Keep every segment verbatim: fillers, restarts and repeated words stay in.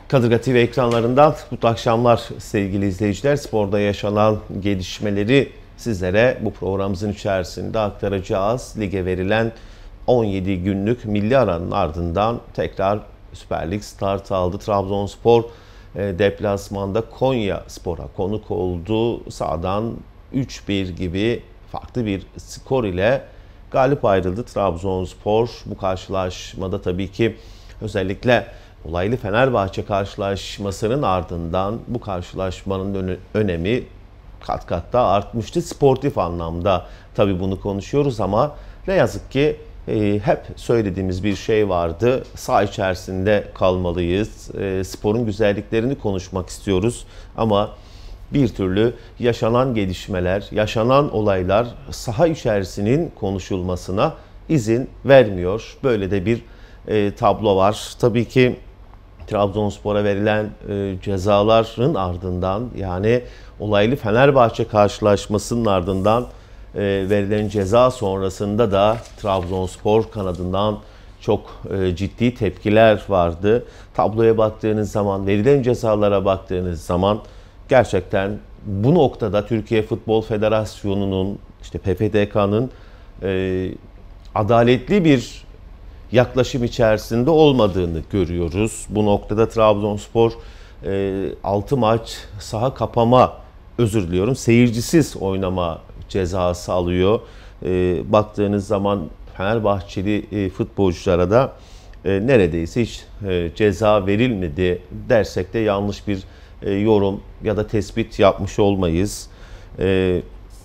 Kadırga T V ekranlarından mutlu akşamlar sevgili izleyiciler. Sporda yaşanan gelişmeleri sizlere bu programımızın içerisinde aktaracağız. Lige verilen on yedi günlük milli aranın ardından tekrar Süper Lig start aldı. Trabzonspor deplasmanda Konyaspor'a konuk oldu. Sahadan üç bir gibi farklı bir skor ile galip ayrıldı Trabzonspor. Bu karşılaşmada tabii ki özellikle olaylı Fenerbahçe karşılaşmasının ardından bu karşılaşmanın önemi kat kat daha artmıştı. Sportif anlamda tabii bunu konuşuyoruz ama ne yazık ki e, hep söylediğimiz bir şey vardı. Saha içerisinde kalmalıyız. E, sporun güzelliklerini konuşmak istiyoruz ama bir türlü yaşanan gelişmeler, yaşanan olaylar saha içerisinin konuşulmasına izin vermiyor. Böyle de bir e, tablo var. Tabii ki Trabzonspor'a verilen e, cezaların ardından, yani olaylı Fenerbahçe karşılaşmasının ardından e, verilen ceza sonrasında da Trabzonspor kanadından çok e, ciddi tepkiler vardı. Tabloya baktığınız zaman, verilen cezalara baktığınız zaman gerçekten bu noktada Türkiye Futbol Federasyonu'nun, işte P F D K'nın e, adaletli bir yaklaşım içerisinde olmadığını görüyoruz. Bu noktada Trabzonspor altı maç saha kapama, özür diliyorum, seyircisiz oynama cezası alıyor. E, baktığınız zaman Fenerbahçeli e, futbolculara da e, neredeyse hiç e, ceza verilmedi dersek de yanlış bir e, yorum ya da tespit yapmış olmayız. E,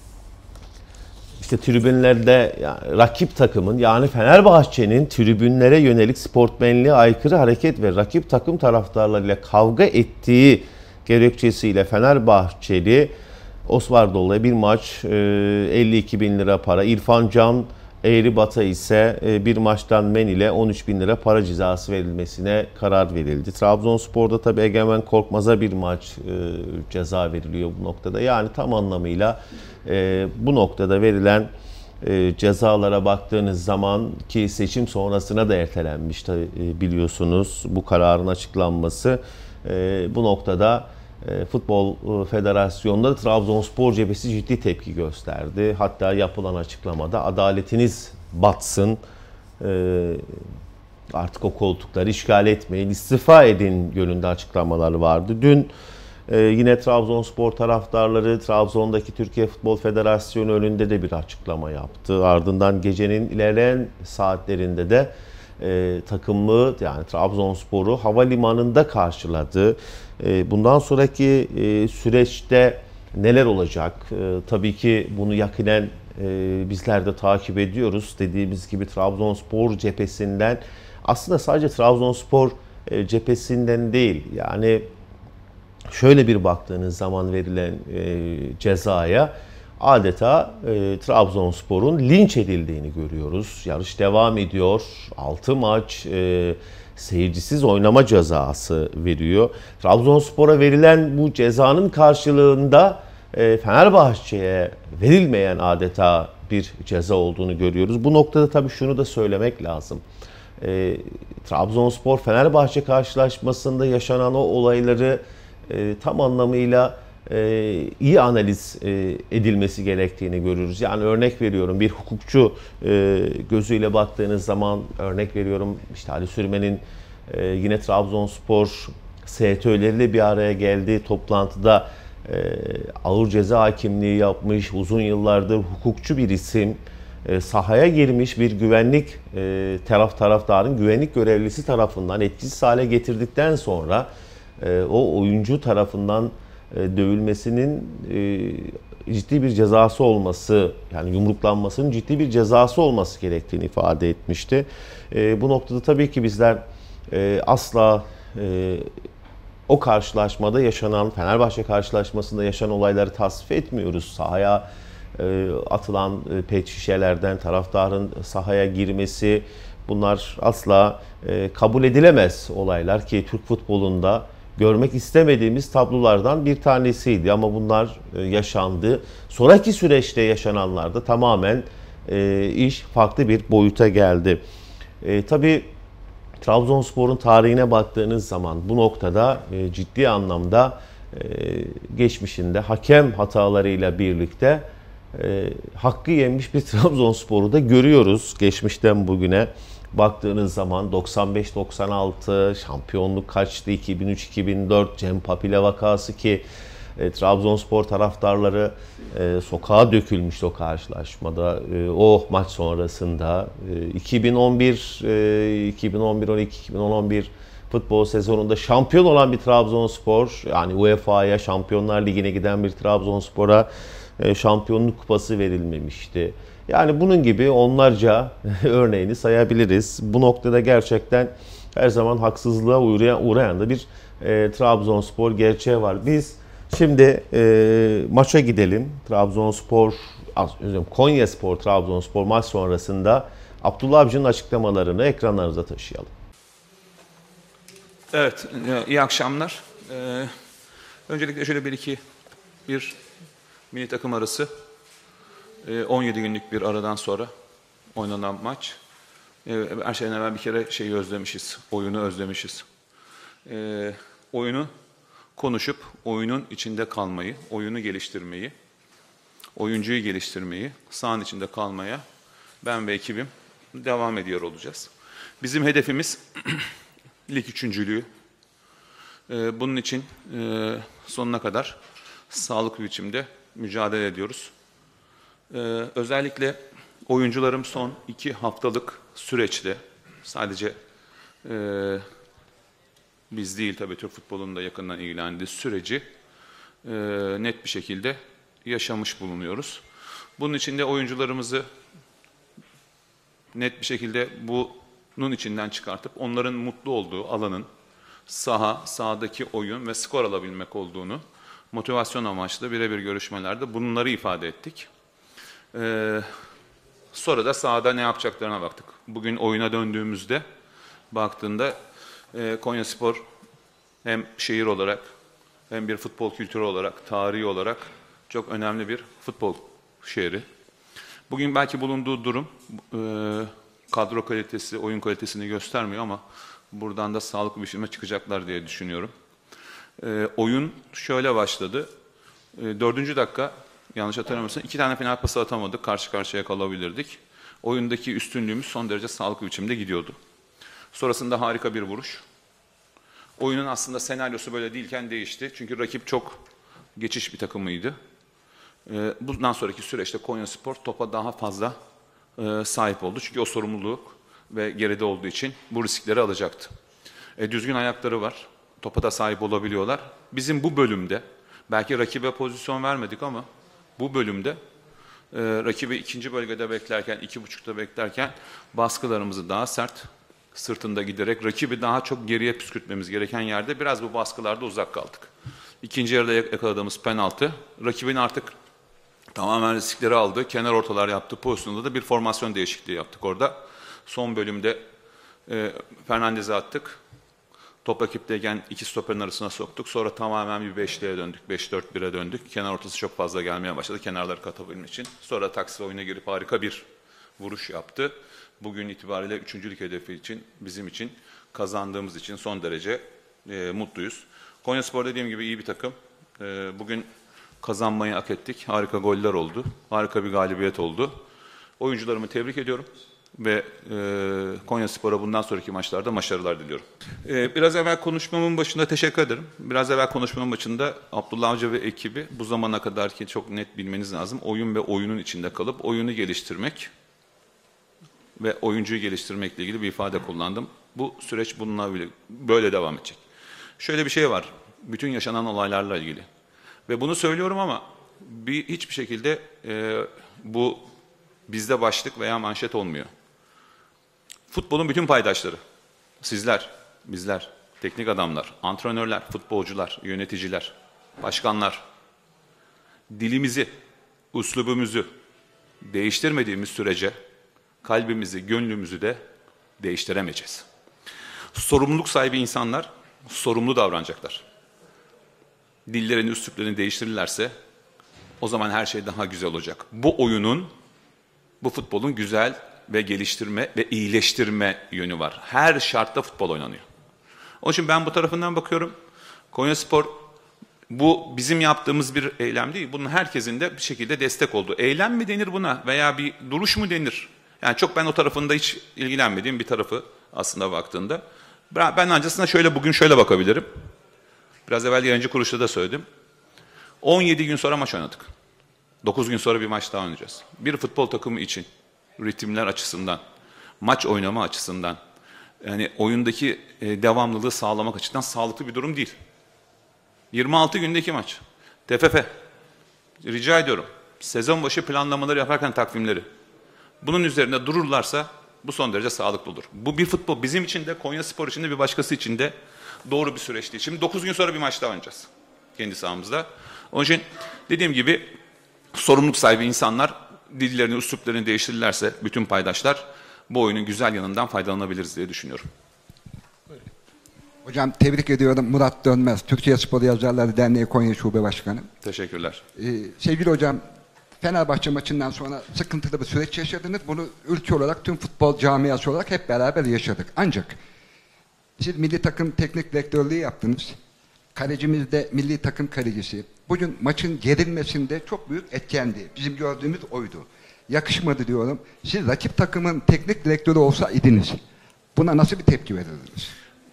İşte tribünlerde yani rakip takımın, yani Fenerbahçe'nin tribünlere yönelik sportmenliğe aykırı hareket ve rakip takım taraftarlarıyla kavga ettiği gerekçesiyle Fenerbahçeli Osvaldolu'ya bir maç elli iki bin lira para, İrfan Can Eğribat'a ise bir maçtan men ile on üç bin lira para cezası verilmesine karar verildi. Trabzonspor'da tabii Egemen Korkmaz'a bir maç ceza veriliyor bu noktada. Yani tam anlamıyla bu noktada verilen cezalara baktığınız zaman, ki seçim sonrasına da ertelenmiş biliyorsunuz bu kararın açıklanması, bu noktada Futbol Federasyonu'nda Trabzonspor cephesi ciddi tepki gösterdi. Hatta yapılan açıklamada adaletiniz batsın, artık o koltukları işgal etmeyin, istifa edin yönünde açıklamalar vardı. Dün yine Trabzonspor taraftarları Trabzon'daki Türkiye Futbol Federasyonu önünde de bir açıklama yaptı. Ardından gecenin ilerleyen saatlerinde de e, takımı, yani Trabzonspor'u havalimanında karşıladı. E, bundan sonraki e, süreçte neler olacak? E, tabii ki bunu yakinen e, bizler de takip ediyoruz. Dediğimiz gibi Trabzonspor cephesinden, aslında sadece Trabzonspor e, cephesinden değil, yani şöyle bir baktığınız zaman verilen e, cezaya adeta e, Trabzonspor'un linç edildiğini görüyoruz. Yarış devam ediyor. altı maç e, seyircisiz oynama cezası veriyor. Trabzonspor'a verilen bu cezanın karşılığında e, Fenerbahçe'ye verilmeyen adeta bir ceza olduğunu görüyoruz. Bu noktada tabii şunu da söylemek lazım. E, Trabzonspor Fenerbahçe karşılaşmasında yaşanan o olayları E, tam anlamıyla e, iyi analiz e, edilmesi gerektiğini görürüz. Yani örnek veriyorum, bir hukukçu e, gözüyle baktığınız zaman, örnek veriyorum işte Ali Sürmen'in e, yine Trabzonspor S T Ö'leriyle bir araya geldiği toplantıda e, ağır ceza hakimliği yapmış, uzun yıllardır hukukçu bir isim, e, sahaya girmiş bir güvenlik e, taraf taraftarın güvenlik görevlisi tarafından etkisiz hale getirdikten sonra o oyuncu tarafından dövülmesinin ciddi bir cezası olması, yani yumruklanmasının ciddi bir cezası olması gerektiğini ifade etmişti. Bu noktada tabii ki bizler asla o karşılaşmada yaşanan, Fenerbahçe karşılaşmasında yaşanan olayları tasvip etmiyoruz. Sahaya atılan pet şişelerden taraftarın sahaya girmesi, bunlar asla kabul edilemez olaylar ki Türk futbolunda görmek istemediğimiz tablolardan bir tanesiydi ama bunlar yaşandı. Sonraki süreçte yaşananlarda tamamen e, iş farklı bir boyuta geldi. E, tabii Trabzonspor'un tarihine baktığınız zaman bu noktada e, ciddi anlamda e, geçmişinde hakem hatalarıyla birlikte e, hakkı yenmiş bir Trabzonspor'u da görüyoruz geçmişten bugüne. Baktığınız zaman doksan beş doksan altı şampiyonluk kaçtı, iki bin üç iki bin dört Cem Papile vakası ki e, Trabzonspor taraftarları e, sokağa dökülmüştü o karşılaşmada. E, o maç sonrasında e, iki bin on bir e, iki bin on bir on iki iki bin on on bir futbol sezonunda şampiyon olan bir Trabzonspor, yani U E F A'ya, Şampiyonlar Ligi'ne giden bir Trabzonspor'a e, şampiyonluk kupası verilmemişti. Yani bunun gibi onlarca örneğini sayabiliriz. Bu noktada gerçekten her zaman haksızlığa uğrayan, uğrayan da bir e, Trabzonspor gerçeği var. Biz şimdi e, maça gidelim. Trabzonspor, Konyaspor, Trabzonspor maç sonrasında Abdullah Avcı'nın açıklamalarını ekranlarınıza taşıyalım. Evet, iyi akşamlar. Ee, öncelikle şöyle bir iki bir mini takım arası. Ee, on yedi günlük bir aradan sonra oynanan maç. Ee, her şeyden evvel bir kere şeyi özlemişiz, oyunu özlemişiz. Ee, oyunu konuşup oyunun içinde kalmayı, oyunu geliştirmeyi, oyuncuyu geliştirmeyi, sahanın içinde kalmaya ben ve ekibim devam ediyor olacağız. Bizim hedefimiz lig üçüncülüğü. Ee, bunun için e, sonuna kadar sağlıklı biçimde mücadele ediyoruz. Ee, özellikle oyuncularım son iki haftalık süreçte sadece e, biz değil tabii Türk futbolunun da yakından ilgilendiği süreci e, net bir şekilde yaşamış bulunuyoruz. Bunun için de oyuncularımızı net bir şekilde bunun içinden çıkartıp onların mutlu olduğu alanın saha, sahadaki oyun ve skor alabilmek olduğunu motivasyon amaçlı birebir görüşmelerde bunları ifade ettik. Ee, sonra da sahada ne yapacaklarına baktık. Bugün oyuna döndüğümüzde baktığında e, Konyaspor hem şehir olarak hem bir futbol kültürü olarak, tarihi olarak çok önemli bir futbol şehri. Bugün belki bulunduğu durum e, kadro kalitesi, oyun kalitesini göstermiyor ama buradan da sağlıklı bir şekilde çıkacaklar diye düşünüyorum. E, oyun şöyle başladı. E, dördüncü dakika, yanlış hatırlamıyorsam, iki tane penaltı pası atamadık, karşı karşıya kalabilirdik. Oyundaki üstünlüğümüz son derece sağlıklı biçimde gidiyordu. Sonrasında harika bir vuruş. Oyunun aslında senaryosu böyle değilken değişti. Çünkü rakip çok geçiş bir takımıydı. E, bundan sonraki süreçte Konyaspor topa daha fazla e, sahip oldu. Çünkü o sorumluluk ve geride olduğu için bu riskleri alacaktı. E, düzgün ayakları var. Topa da sahip olabiliyorlar. Bizim bu bölümde, belki rakibe pozisyon vermedik ama bu bölümde e, rakibi ikinci bölgede beklerken, iki buçukta beklerken baskılarımızı daha sert, sırtında giderek rakibi daha çok geriye püskürtmemiz gereken yerde biraz bu baskılarda uzak kaldık. İkinci yarıda yakaladığımız penaltı, rakibin artık tamamen riskleri aldı, kenar ortalar yaptı pozisyonda da bir formasyon değişikliği yaptık orada. Son bölümde e, Fernandez'e attık. Top rakipteyken iki stoperin arasına soktuk. Sonra tamamen bir beşliğe döndük. beş dört bire döndük. Kenar ortası çok fazla gelmeye başladı. Kenarları katabilmek için. Sonra taksi oyuna girip harika bir vuruş yaptı. Bugün itibariyle üçüncülük hedefi için, bizim için, kazandığımız için son derece e, mutluyuz. Konyaspor dediğim gibi iyi bir takım. E, bugün kazanmayı hak ettik. Harika goller oldu. Harika bir galibiyet oldu. Oyuncularımı tebrik ediyorum. Ve e, Konyaspor'a bundan sonraki maçlarda başarılar diliyorum. E, biraz evvel konuşmamın başında teşekkür ederim. Biraz evvel konuşmamın başında Abdullah Avcı ve ekibi bu zamana kadar ki çok net bilmeniz lazım. Oyun ve oyunun içinde kalıp oyunu geliştirmek ve oyuncuyu geliştirmekle ilgili bir ifade kullandım. Bu süreç bununla böyle devam edecek. Şöyle bir şey var. Bütün yaşanan olaylarla ilgili. Ve bunu söylüyorum ama bir, hiçbir şekilde e, bu bizde başlık veya manşet olmuyor. Futbolun bütün paydaşları, sizler, bizler, teknik adamlar, antrenörler, futbolcular, yöneticiler, başkanlar, dilimizi, üslubumuzu değiştirmediğimiz sürece kalbimizi, gönlümüzü de değiştiremeyeceğiz. Sorumluluk sahibi insanlar sorumlu davranacaklar. Dillerini, üsluplarını değiştirirlerse o zaman her şey daha güzel olacak. Bu oyunun, bu futbolun güzel ve geliştirme ve iyileştirme yönü var. Her şartta futbol oynanıyor. Onun için ben bu tarafından bakıyorum. Konyaspor bu bizim yaptığımız bir eylem değil. Bunun herkesin de bir şekilde destek olduğu. Eylem mi denir buna veya bir duruş mu denir? Yani çok ben o tarafında hiç ilgilenmediğim bir tarafı aslında baktığında. Ben ancasına şöyle bugün şöyle bakabilirim. Biraz evvel yayıncı kuruluşta da söyledim. on yedi gün sonra maç oynadık. dokuz gün sonra bir maç daha oynayacağız. Bir futbol takımı için ritimler açısından, maç oynama açısından, yani oyundaki devamlılığı sağlamak açısından sağlıklı bir durum değil. yirmi altı gündeki maç. T F F. Rica ediyorum. Sezon başı planlamaları yaparken takvimleri. Bunun üzerinde dururlarsa bu son derece sağlıklı olur. Bu bir futbol. Bizim için de, Konyaspor için de, bir başkası için de doğru bir süreç değil. Şimdi dokuz gün sonra bir maç daha oynayacağız. Kendi sahamızda. Onun için dediğim gibi sorumluluk sahibi insanlar dillerini, üsluplarını değiştirirlerse bütün paydaşlar bu oyunun güzel yanından faydalanabiliriz diye düşünüyorum. Hocam tebrik ediyorum. Murat Dönmez, Türkiye Spor Yazarları Derneği Konya Şube Başkanı. Teşekkürler. Ee, sevgili hocam, Fenerbahçe maçından sonra sıkıntılı bir süreç yaşadınız. Bunu ülke olarak, tüm futbol camiası olarak hep beraber yaşadık. Ancak siz milli takım teknik direktörlüğü yaptınız. Kalecimiz de milli takım kalecisi. Bugün maçın gerilmesinde çok büyük etkendi. Bizim gördüğümüz oydu. Yakışmadı diyorum. Siz rakip takımın teknik direktörü olsaydınız buna nasıl bir tepki verirdiniz?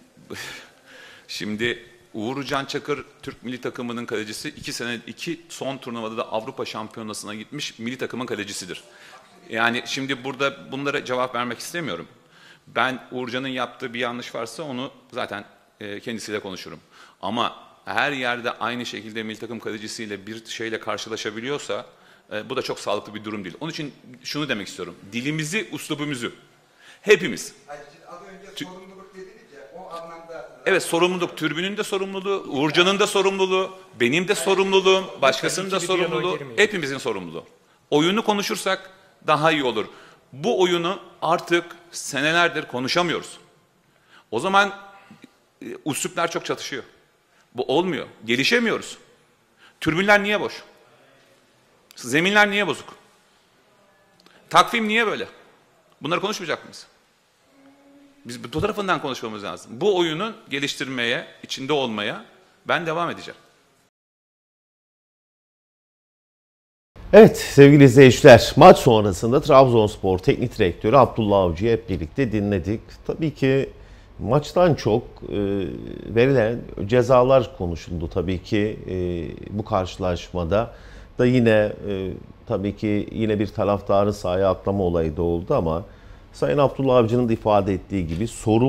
Şimdi Uğur Can Çakır Türk milli takımının kalecisi. iki sene iki son turnuvada da Avrupa Şampiyonası'na gitmiş milli takımın kalecisidir. Yani şimdi burada bunlara cevap vermek istemiyorum. Ben Uğurcan'ın yaptığı bir yanlış varsa onu zaten e, kendisiyle konuşurum. Ama her yerde aynı şekilde milli takım kalecisiyle bir şeyle karşılaşabiliyorsa e, bu da çok sağlıklı bir durum değil. Onun için şunu demek istiyorum. Dilimizi, uslubumuzu hepimiz. Hayır, siz az önce sorumluluk dediniz ya, o anlamda... Evet, sorumluluk. Türbünün de sorumluluğu, Uğurcan'ın da sorumluluğu, benim de sorumluluğum, başkasının da sorumluluğu, hepimizin sorumluluğu. Oyunu konuşursak daha iyi olur. Bu oyunu artık senelerdir konuşamıyoruz. O zaman e, üsluplar çok çatışıyor. Bu olmuyor. Gelişemiyoruz. Tribünler niye boş? Zeminler niye bozuk? Takvim niye böyle? Bunları konuşmayacak mıyız? Biz bu tarafından konuşmamız lazım. Bu oyunu geliştirmeye, içinde olmaya ben devam edeceğim. Evet sevgili izleyiciler, maç sonrasında Trabzonspor Teknik Direktörü Abdullah Avcı'yı hep birlikte dinledik. Tabii ki maçtan çok e, verilen cezalar konuşuldu tabii ki e, bu karşılaşmada da yine e, tabii ki yine bir taraftarın sahaya atlama olayı da oldu ama Sayın Abdullah Avcı'nın da ifade ettiği gibi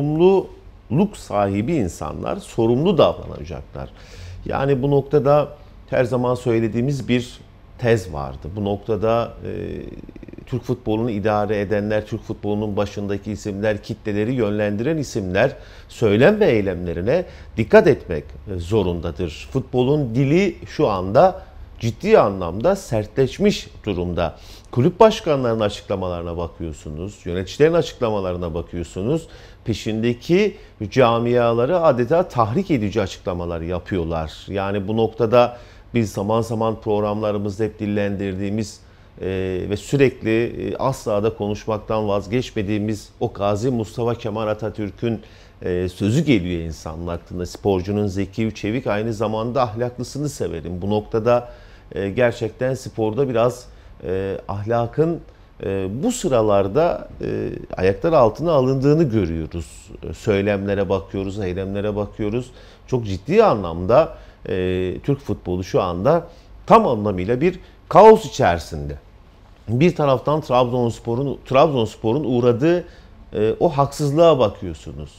sorumluluk sahibi insanlar sorumlu davranacaklar. Yani bu noktada her zaman söylediğimiz bir tez vardı. Bu noktada e, Türk futbolunu idare edenler, Türk futbolunun başındaki isimler, kitleleri yönlendiren isimler söylem ve eylemlerine dikkat etmek zorundadır. Futbolun dili şu anda ciddi anlamda sertleşmiş durumda. Kulüp başkanlarının açıklamalarına bakıyorsunuz, yöneticilerin açıklamalarına bakıyorsunuz. Peşindeki camiaları adeta tahrik edici açıklamalar yapıyorlar. Yani bu noktada biz zaman zaman programlarımızda hep dillendirdiğimiz e, ve sürekli e, asla da konuşmaktan vazgeçmediğimiz o Gazi Mustafa Kemal Atatürk'ün e, sözü geliyor insanın aklına. Sporcunun zeki, çevik, aynı zamanda ahlaklısını severim. Bu noktada e, gerçekten sporda biraz e, ahlakın e, bu sıralarda e, ayaklar altına alındığını görüyoruz. Söylemlere bakıyoruz, eylemlere bakıyoruz. Çok ciddi anlamda e, Türk futbolu şu anda tam anlamıyla bir kaos içerisinde. Bir taraftan Trabzonspor'un Trabzonspor'un uğradığı e, o haksızlığa bakıyorsunuz.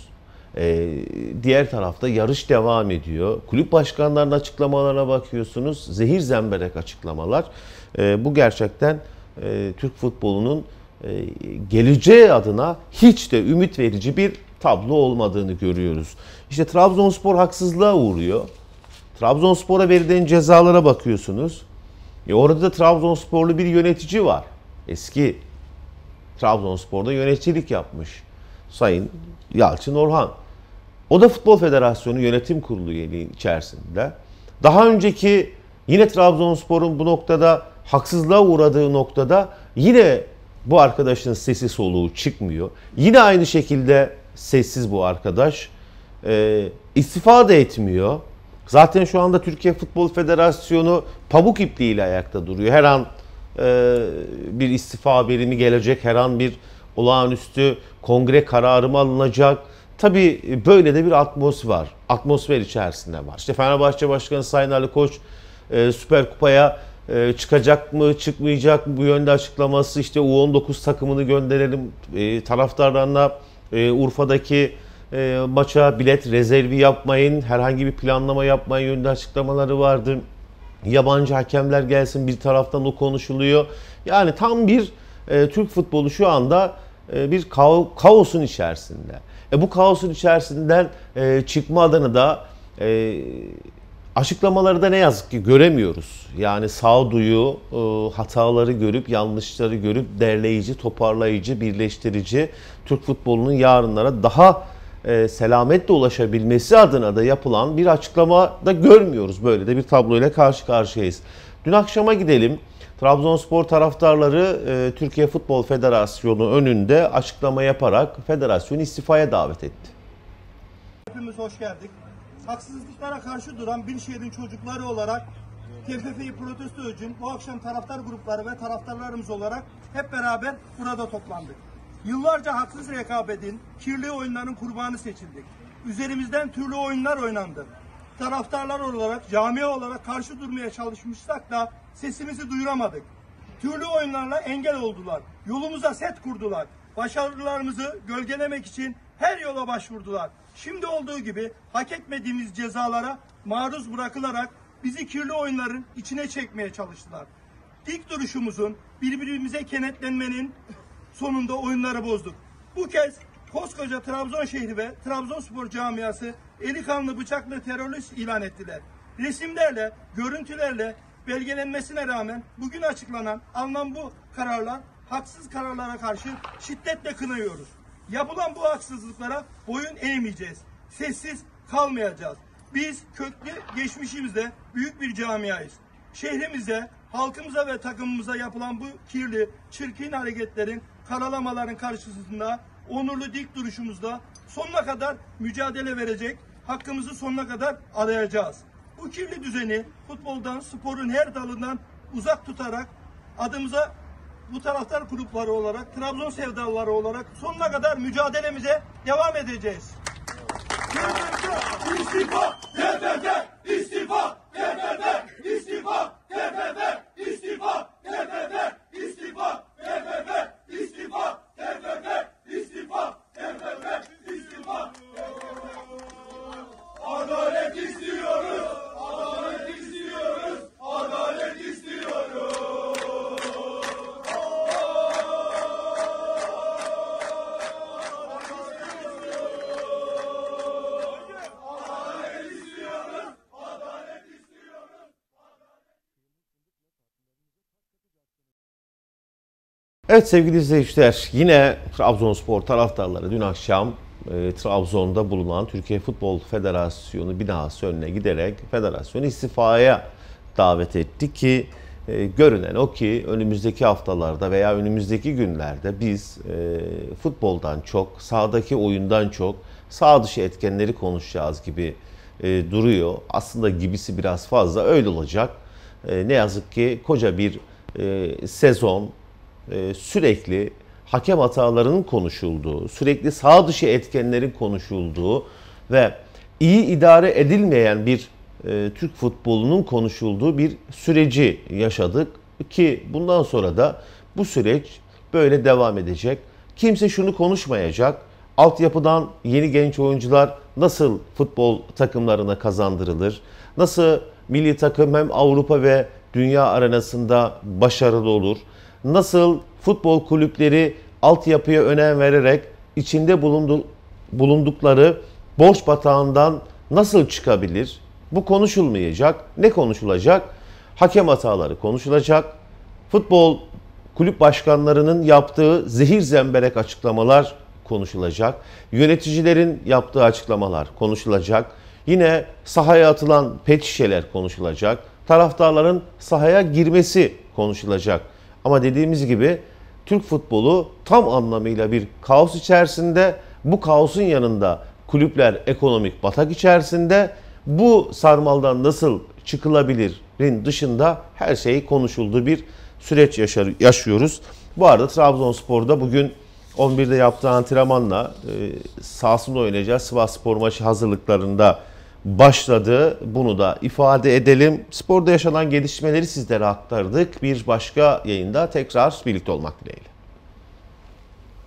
E, diğer tarafta yarış devam ediyor. Kulüp başkanlarının açıklamalarına bakıyorsunuz. Zehir zemberek açıklamalar. E, bu gerçekten e, Türk futbolunun e, geleceği adına hiç de ümit verici bir tablo olmadığını görüyoruz. İşte Trabzonspor haksızlığa uğruyor. Trabzonspor'a verilen cezalara bakıyorsunuz. E orada da Trabzonsporlu bir yönetici var. Eski Trabzonspor'da yöneticilik yapmış Sayın Yalçın Orhan. O da Futbol Federasyonu Yönetim Kurulu üyeliği içerisinde. Daha önceki yine Trabzonspor'un bu noktada haksızlığa uğradığı noktada yine Bu arkadaşın sesi soluğu çıkmıyor. Yine aynı şekilde sessiz bu arkadaş. E, istifa da etmiyor. Zaten şu anda Türkiye Futbol Federasyonu pamuk ipliğiyle ayakta duruyor. Her an e, bir istifa haberi mi gelecek, her an bir olağanüstü kongre kararı mı alınacak? Tabii böyle de bir atmosfer var. Atmosfer içerisinde var. İşte Fenerbahçe Başkanı Sayın Ali Koç e, Süper Kupa'ya e, çıkacak mı, çıkmayacak mı bu yönde açıklaması. İşte U on dokuz takımını gönderelim. E, taraftarlarına e, Urfa'daki e, maça bilet rezervi yapmayın, herhangi bir planlama yapmayın yönde açıklamaları vardı. Yabancı hakemler gelsin, bir taraftan o konuşuluyor. Yani tam bir e, Türk futbolu şu anda e, bir kao kaosun içerisinde. E, bu kaosun içerisinden e, çıkma adına da e, açıklamaları da ne yazık ki göremiyoruz. Yani sağduyu, e, hataları görüp, yanlışları görüp derleyici, toparlayıcı, birleştirici, Türk futbolunun yarınlara daha e, selametle ulaşabilmesi adına da yapılan bir açıklama da görmüyoruz. Böyle de bir tabloyla karşı karşıyayız. Dün akşama gidelim. Trabzonspor taraftarları e, Türkiye Futbol Federasyonu önünde açıklama yaparak federasyonu istifaya davet etti. Hepimiz hoş geldik. Haksızlıklara karşı duran bir şehrin çocukları olarak T F F'yi protesto için bu akşam taraftar grupları ve taraftarlarımız olarak hep beraber burada toplandık. Yıllarca haksız rekabetin, kirli oyunların kurbanı seçildik. Üzerimizden türlü oyunlar oynandı. Taraftarlar olarak, camia olarak karşı durmaya çalışmışsak da sesimizi duyuramadık. Türlü oyunlarla engel oldular. Yolumuza set kurdular. Başarılarımızı gölgelemek için her yola başvurdular. Şimdi olduğu gibi hak etmediğimiz cezalara maruz bırakılarak bizi kirli oyunların içine çekmeye çalıştılar. Dik duruşumuzun, birbirimize kenetlenmenin sonunda oyunları bozduk. Bu kez koskoca Trabzon şehri ve Trabzonspor camiası eli kanlı bıçaklı terörist ilan ettiler. Resimlerle, görüntülerle belgelenmesine rağmen bugün açıklanan alınan bu kararlar haksız kararlara karşı şiddetle kınıyoruz. Yapılan bu haksızlıklara boyun eğmeyeceğiz. Sessiz kalmayacağız. Biz köklü geçmişimizde büyük bir camiayız. Şehrimize, halkımıza ve takımımıza yapılan bu kirli, çirkin hareketlerin, karalamaların karşısında onurlu dik duruşumuzda sonuna kadar mücadele verecek, hakkımızı sonuna kadar arayacağız. Bu kirli düzeni futboldan, sporun her dalından uzak tutarak adımıza bu taraftar grupları olarak, Trabzon sevdalıları olarak sonuna kadar mücadelemize devam edeceğiz. İstifa! T F F! İstifa! T F F! İstifa! T F F! İstifa! T F F! İstifa! T F F! İstifa! T F F! İstifa! T F F! İstifa! Adalet istiyoruz! Adalet istiyoruz! Adalet istiyoruz! Evet sevgili izleyiciler, yine Trabzonspor taraftarları dün akşam e, Trabzon'da bulunan Türkiye Futbol Federasyonu binası önüne giderek federasyonu istifaya davet etti ki e, görünen o ki önümüzdeki haftalarda veya önümüzdeki günlerde biz e, futboldan çok, sahadaki oyundan çok sağ dışı etkenleri konuşacağız gibi e, duruyor. Aslında gibisi biraz fazla öyle olacak. E, ne yazık ki koca bir e, sezon sürekli hakem hatalarının konuşulduğu, sürekli sağ dışı etkenlerin konuşulduğu ve iyi idare edilmeyen bir e, Türk futbolunun konuşulduğu bir süreci yaşadık ki bundan sonra da bu süreç böyle devam edecek. Kimse şunu konuşmayacak. Altyapıdan yeni genç oyuncular nasıl futbol takımlarına kazandırılır? Nasıl milli takım hem Avrupa ve dünya arenasında başarılı olur? Nasıl futbol kulüpleri altyapıya önem vererek içinde bulundu, bulundukları borç batağından nasıl çıkabilir? Bu konuşulmayacak. Ne konuşulacak? Hakem hataları konuşulacak. Futbol kulüp başkanlarının yaptığı zehir zemberek açıklamalar konuşulacak. Yöneticilerin yaptığı açıklamalar konuşulacak. Yine sahaya atılan pet şişeler konuşulacak. Taraftarların sahaya girmesi konuşulacak. Ama dediğimiz gibi Türk futbolu tam anlamıyla bir kaos içerisinde. Bu kaosun yanında kulüpler ekonomik batak içerisinde. Bu sarmaldan nasıl çıkılabilirin dışında her şey konuşulduğu bir süreç yaşar, yaşıyoruz. Bu arada Trabzonspor'da bugün on birde yaptığı antrenmanla e, sahasında oynayacağı Sivasspor maçı hazırlıklarında başladı. Bunu da ifade edelim. Sporda yaşanan gelişmeleri sizlere aktardık. Bir başka yayında tekrar birlikte olmak dileğiyle.